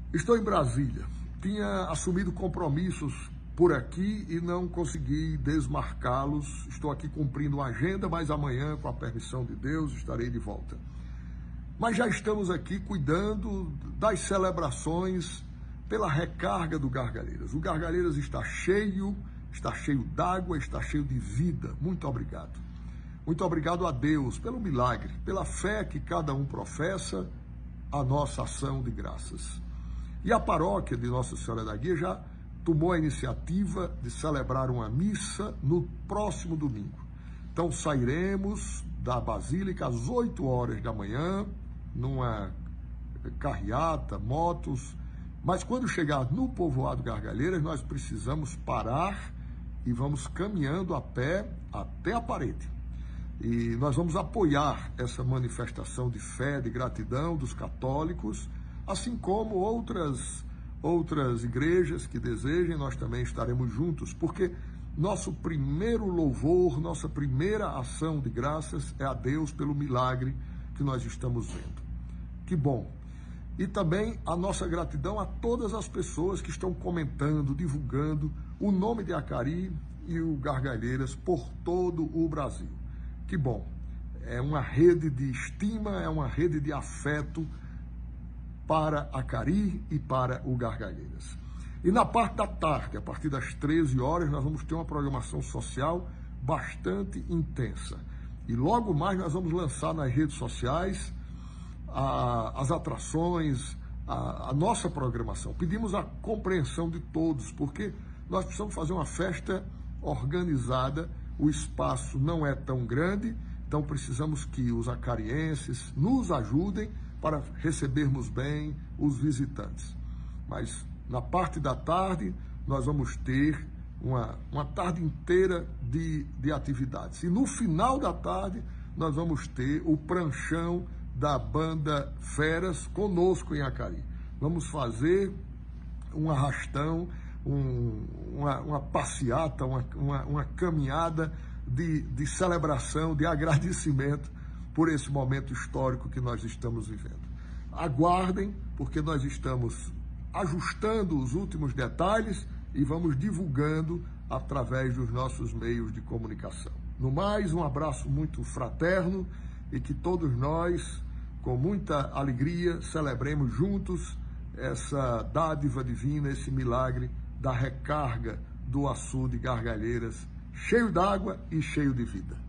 Estou em Brasília. Tinha assumido compromissos por aqui e não consegui desmarcá-los. Estou aqui cumprindo uma agenda, mas amanhã, com a permissão de Deus, estarei de volta. Mas já estamos aqui cuidando das celebrações pela recarga do Gargalheiras. O Gargalheiras está cheio d'água, está cheio de vida. Muito obrigado. Muito obrigado a Deus pelo milagre, pela fé que cada um professa, a nossa ação de graças. E a paróquia de Nossa Senhora da Guia já tomou a iniciativa de celebrar uma missa no próximo domingo. Então sairemos da Basílica às 8 horas da manhã, numa carreata, motos, mas quando chegar no povoado Gargalheiras, nós precisamos parar e vamos caminhando a pé até a parede. E nós vamos apoiar essa manifestação de fé, de gratidão dos católicos, assim como outras igrejas que desejem, nós também estaremos juntos, porque nosso primeiro louvor, nossa primeira ação de graças é a Deus pelo milagre que nós estamos vendo. Que bom! E também a nossa gratidão a todas as pessoas que estão comentando, divulgando o nome de Acari e o Gargalheiras por todo o Brasil. Que bom! É uma rede de estima, é uma rede de afeto para Acari e para o Gargalheiras. E na parte da tarde, a partir das 13 horas, nós vamos ter uma programação social bastante intensa. E logo mais nós vamos lançar nas redes sociais as atrações, a nossa programação. Pedimos a compreensão de todos, porque nós precisamos fazer uma festa organizada, o espaço não é tão grande, então precisamos que os acarienses nos ajudem para recebermos bem os visitantes. Mas na parte da tarde nós vamos ter uma tarde inteira de atividades. E no final da tarde nós vamos ter o pranchão da banda Feras conosco em Acari. Vamos fazer um arrastão, uma passeata, uma caminhada de celebração, de agradecimento por esse momento histórico que nós estamos vivendo. Aguardem, porque nós estamos ajustando os últimos detalhes e vamos divulgando através dos nossos meios de comunicação. No mais, um abraço muito fraterno e que todos nós, com muita alegria, celebremos juntos essa dádiva divina, esse milagre da recarga do açude Gargalheiras, cheio d'água e cheio de vida.